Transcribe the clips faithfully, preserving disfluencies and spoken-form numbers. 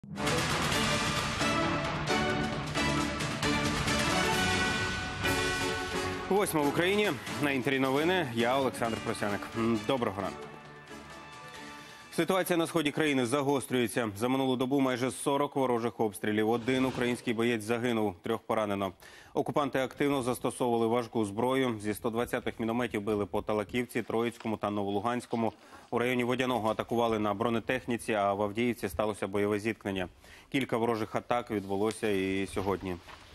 Восьма в Україні. На Інтері новини. Я Олександр Просяник. Доброго ранку. Ситуація на сході країни загострюється. За минулу добу майже сорок ворожих обстрілів. Один український боєць загинув, трьох поранено. Окупанти активно застосовували важку зброю. Зі сто двадцятих мінометів били по Талаківці, Троїцькому та Новолуганському. У районі Водяного атакували на бронетехніці, а в Авдіївці сталося бойове зіткнення. Кілька ворожих атак відбулося і сьогодні.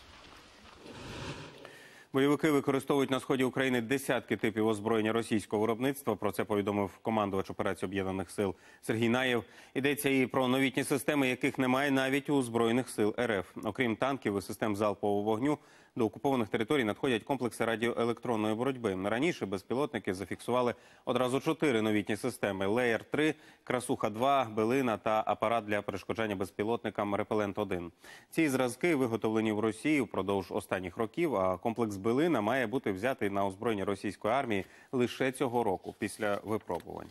Бойовики використовують на сході України десятки типів озброєння російського виробництва. Про це повідомив командувач операції Об'єднаних сил Сергій Наєв. Йдеться і про новітні системи, яких немає навіть у Збройних сил РФ. Окрім танків і систем залпового вогню, до окупованих територій надходять комплекси радіоелектронної боротьби. Раніше безпілотники зафіксували одразу чотири новітні системи – Леєр-три, Красуха-два, Белина та апарат для перешкоджання безпілотникам Репелент-один. Ці зразки виготовлені в Росії впродовж останніх років, а комплекс Белина має бути взятий на озброєння російської армії лише цього року, після випробувань.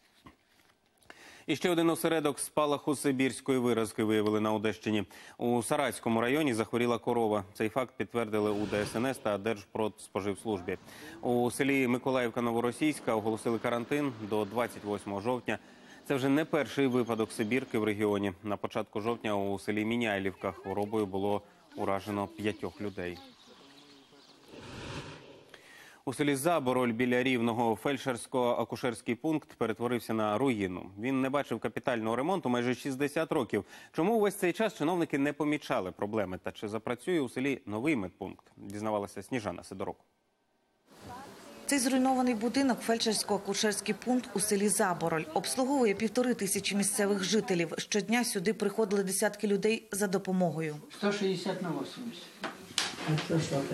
І ще один осередок спалаху сибірської виразки виявили на Одещині. У Саратському районі захворіла корова. Цей факт підтвердили у Де Ес Ен Ес та Держпродспоживслужбі. У селі Миколаївка-Новоросійська оголосили карантин до двадцять восьмого жовтня. Це вже не перший випадок сибірки в регіоні. На початку жовтня у селі Міняйлівка хворобою було уражено п'ятьох людей. У селі Забороль біля Рівного фельдшерсько-акушерський пункт перетворився на руїну. Він не бачив капітального ремонту майже шістдесят років. Чому увесь цей час чиновники не помічали проблеми? Та чи запрацює у селі новий медпункт? Дізнавалася Сніжана Сидорук. Цей зруйнований будинок – фельдшерсько-акушерський пункт у селі Забороль. Обслуговує півтори тисячі місцевих жителів. Щодня сюди приходили десятки людей за допомогою. сто шістдесят на вісімдесят.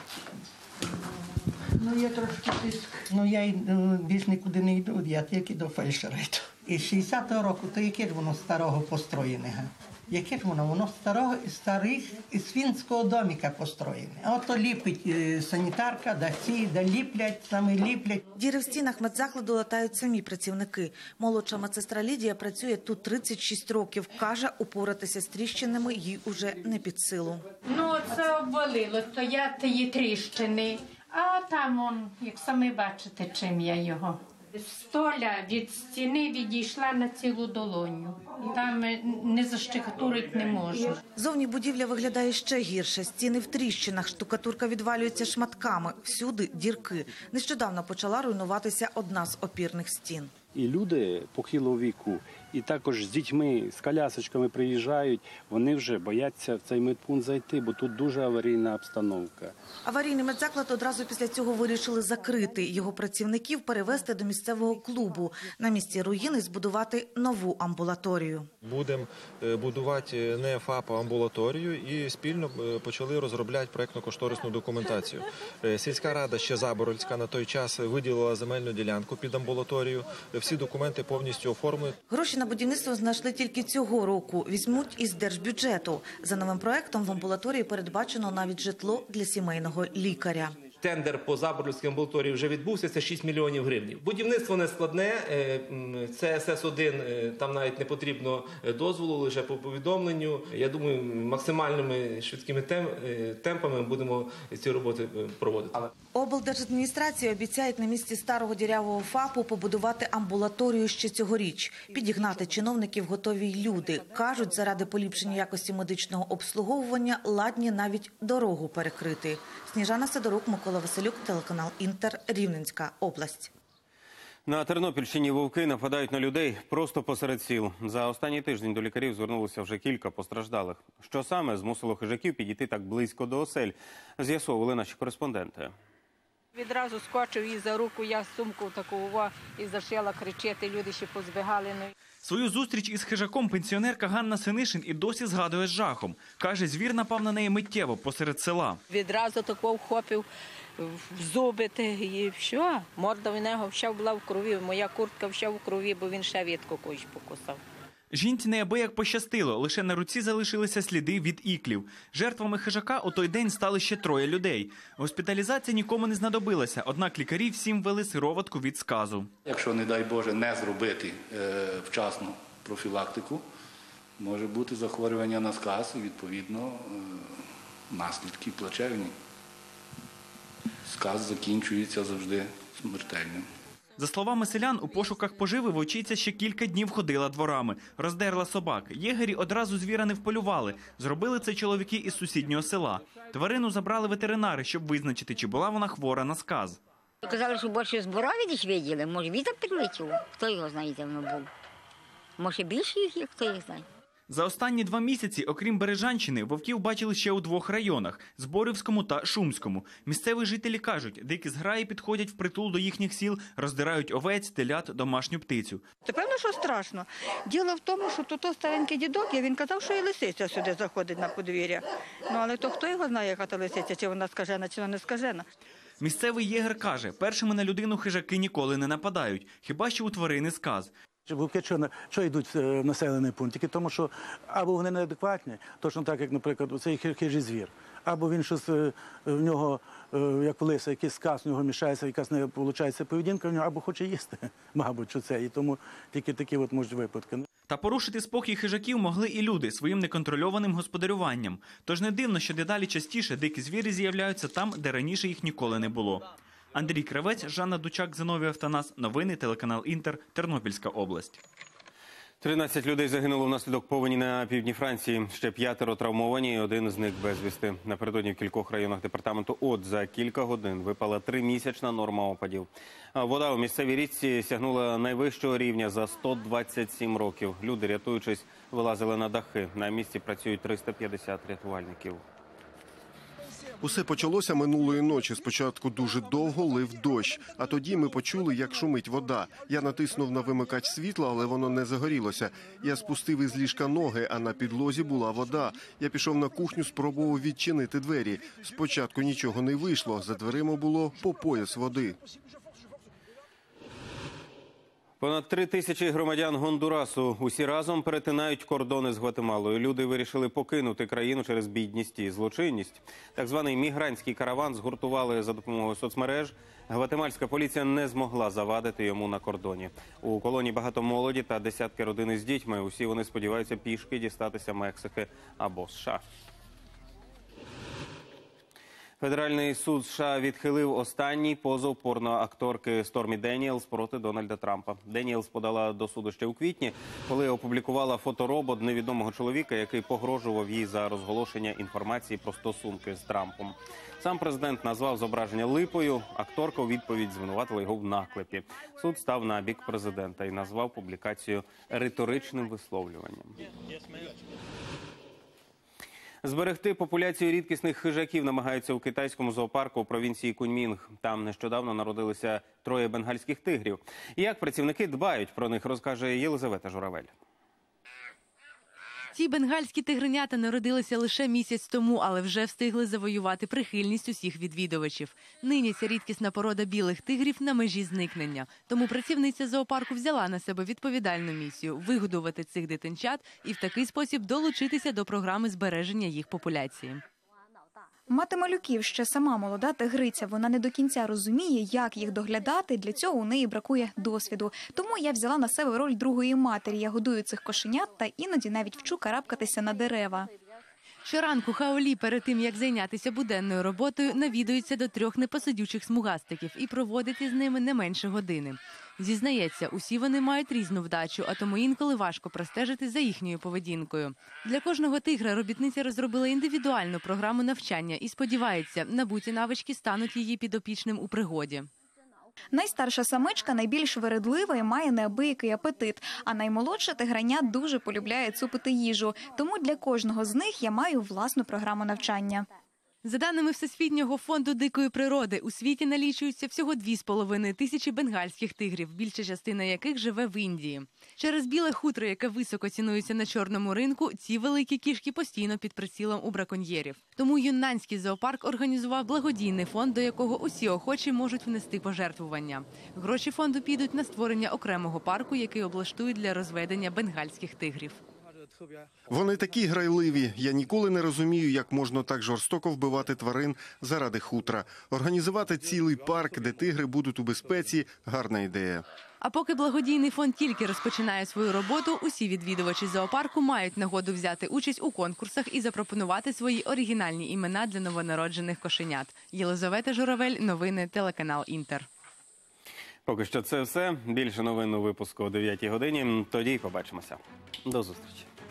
Ну, є трошки тиск. Ну, я й більш нікуди не йду, я тільки до фельдшера йду. І з шістдесятого року, то яке ж воно старого построєне, га? Яке ж воно? Воно старого, старих, із фінського доміка построєне. А ото ліпить санітарка, да ці, да ліплять, саме ліплять. Діри в стінах медзакладу латають самі працівники. Молодша медсестра Лідія працює тут тридцять шість років. Каже, упоратися з тріщинами їй уже не під силу. Ну, це обвалило, то я тієї тріщини. А там, он, як самі бачите, чим я його. Столя від стіни відійшла на цілу долоню. Там не заштукатурить не можу. Зовні будівля виглядає ще гірше. Стіни в тріщинах, штукатурка відвалюється шматками. Всюди дірки. Нещодавно почала руйнуватися одна з опірних стін. І люди похилого віку, і також з дітьми, з колясочками приїжджають, вони вже бояться в цей медпункт зайти, бо тут дуже аварійна обстановка. Аварійний медзаклад одразу після цього вирішили закрити. Його працівників перевезти до місцевого клубу. На місці руїни збудувати нову амбулаторію. Будемо будувати не ФАП, а амбулаторію і спільно почали розробляти проєктно-кошторисну документацію. Сільська рада ще Заборольська на той час виділила земельну ділянку під амбулаторію. Всі документи повністю оформлені. Гроші на будівництво знайшли тільки цього року. Візьмуть із держбюджету. За новим проєктом в амбулаторії передбачено навіть житло для сімейного лікаря. Тендер по Заборольській амбулаторії вже відбувся, це шість мільйонів гривень. Будівництво не складне, це Ес Ес один, там навіть не потрібно дозволу, лише по повідомленню. Я думаю, максимальними швидкими темпами будемо ці роботи проводити. Облдержадміністрація обіцяють на місці старого дірявого ФАПу побудувати амбулаторію ще цьогоріч. Підігнати чиновників готові й люди. Кажуть, заради поліпшення якості медичного обслуговування ладні навіть дорогу перекрити. Сніжана Сидорук, Микола Василюк, телеканал Інтер, Рівненська область. На Тернопільщині вовки нападають на людей просто посеред сіл. За останній тиждень до лікарів звернулося вже кілька постраждалих. Що саме змусило хижаків підійти так близько до осель, з'ясовували наші кореспонденти. Відразу скочив її за руку, я сумку таку і зашила кричати, люди ще позбігали. Свою зустріч із хижаком пенсіонерка Ганна Синишин і досі згадує з жахом. Каже, звір напав на неї миттєво посеред села. Відразу такого вхопив в зуби і все. Морда в нього вся була в крові, моя куртка вся в крові, бо він ще ветку когось покусав. Жінці неабияк пощастило, лише на руці залишилися сліди від іклів. Жертвами хижака у той день стали ще троє людей. Госпіталізація нікому не знадобилася, однак лікарі всім ввели сироватку від сказу. Якщо, не дай Боже, не зробити е, вчасну профілактику, Може бути захворювання на сказ і, відповідно, наслідки плачевні. Сказ закінчується завжди смертельним. За словами селян, у пошуках поживи вовчиця ще кілька днів ходила дворами, роздерла собак. Єгері одразу звіра не вполювали. Зробили це чоловіки із сусіднього села. Тварину забрали ветеринари, щоб визначити, чи була вона хвора на сказ. Казали, що більше зборові десь виділи, може вітер прилетів, хто його знає, де воно був. Може більше їх є, хто їх знає. За останні два місяці, окрім Бережанщини, вовків бачили ще у двох районах – Зборівському та Шумському. Місцеві жителі кажуть, дикі зграї підходять впритул до їхніх сіл, роздирають овець, телят, домашню птицю. Це певно, що страшно. Діло в тому, що тут старенький дідок, він казав, що і лисиця сюди заходить на подвір'я. Ну, але то хто його знає, яка та лисиця, чи вона скажена, чи вона не скажена. Місцевий єгер каже, першими на людину хижаки ніколи не нападають, хіба що у тварини сказ. Вовки що, що йдуть в населений пункт? Тільки тому, що або вони неадекватні, точно так, як, наприклад, цей хижий звір, або він щось, в нього, як в лиса, якийсь сказ, в нього мішається, якась не виходить поведінка в нього, або хоче їсти, мабуть, що це. І тому тільки такі от можуть випадки. Та порушити спокій хижаків могли і люди своїм неконтрольованим господарюванням. Тож не дивно, що дедалі частіше дикі звірі з'являються там, де раніше їх ніколи не було. Андрій Кравець, Жанна Дучак, Зиновій Автанас. Новини, телеканал Інтер, Тернопільська область. тринадцять людей загинуло внаслідок повені на півдні Франції. Ще п'ятеро травмовані, і один з них безвісти. Напередодні в кількох районах департаменту От за кілька годин випала тримісячна норма опадів. Вода у місцевій річці сягнула найвищого рівня за сто двадцять сім років. Люди, рятуючись, вилазили на дахи. На місці працюють триста п'ятдесят рятувальників. Усе почалося минулої ночі. Спочатку дуже довго лив дощ, а тоді ми почули, як шумить вода. Я натиснув на вимикач світла, але воно не загорілося. Я спустив із ліжка ноги, а на підлозі була вода. Я пішов на кухню, спробував відчинити двері. Спочатку нічого не вийшло, за дверима було по пояс води. Понад три тисячі громадян Гондурасу усі разом перетинають кордони з Гватемалою. Люди вирішили покинути країну через бідність і злочинність. Так званий мігрантський караван згуртували за допомогою соцмереж. Гватемальська поліція не змогла завадити йому на кордоні. У колоні багато молоді та десятки родин із дітьми. Усі вони сподіваються пішки дістатися Мексики або США. Федеральний суд США відхилив останній позов порноакторки Стормі Деніелс проти Дональда Трампа. Деніелс подала до суду ще у квітні, коли опублікувала фоторобот невідомого чоловіка, який погрожував їй за розголошення інформації про стосунки з Трампом. Сам президент назвав зображення липою, акторка у відповідь звинуватила його в наклепі. Суд став на бік президента і назвав публікацію риторичним висловлюванням. Зберегти популяцію рідкісних хижаків намагаються у китайському зоопарку у провінції Куньмінг. Там нещодавно народилися троє бенгальських тигрів. І як працівники дбають про них, розкаже Єлизавета Журавель. Ці бенгальські тигренята народилися лише місяць тому, але вже встигли завоювати прихильність усіх відвідувачів. Нині ця рідкісна порода білих тигрів на межі зникнення. Тому працівниця зоопарку взяла на себе відповідальну місію – вигодувати цих дитинчат і в такий спосіб долучитися до програми збереження їх популяції. Мати малюків ще сама молода тигриця. Вона не до кінця розуміє, як їх доглядати. Для цього у неї бракує досвіду. Тому я взяла на себе роль другої матері. Я годую цих кошенят та іноді навіть вчу карабкатися на дерева. Щоранку Хаолі перед тим, як зайнятися буденною роботою, навідується до трьох непосидючих смугастиків і проводить із ними не менше години. Зізнається, усі вони мають різну вдачу, а тому інколи важко простежити за їхньою поведінкою. Для кожного тигра робітниця розробила індивідуальну програму навчання і сподівається, набуті навички стануть її підопічним у пригоді. Найстарша самичка найбільш вередлива і має неабиякий апетит, а наймолодша тиграня дуже полюбляє цупити їжу. Тому для кожного з них я маю власну програму навчання. За даними Всесвітнього фонду дикої природи, у світі налічується всього дві з половиною тисячі бенгальських тигрів, більша частина яких живе в Індії. Через біле хутро, яке високо цінується на чорному ринку, ці великі кішки постійно під прицілом у браконьєрів. Тому юннанський зоопарк організував благодійний фонд, до якого усі охочі можуть внести пожертвування. Гроші фонду підуть на створення окремого парку, який облаштують для розведення бенгальських тигрів. Вони такі грайливі. Я ніколи не розумію, як можна так жорстоко вбивати тварин заради хутра. Організувати цілий парк, де тигри будуть у безпеці – гарна ідея. А поки благодійний фонд тільки розпочинає свою роботу, усі відвідувачі зоопарку мають нагоду взяти участь у конкурсах і запропонувати свої оригінальні імена для новонароджених кошенят. Єлизавета Журавель, новини, телеканал Інтер. Поки що це все. Більше новин у випуску о дев'ятій годині. Тоді побачимося. До зустрічі.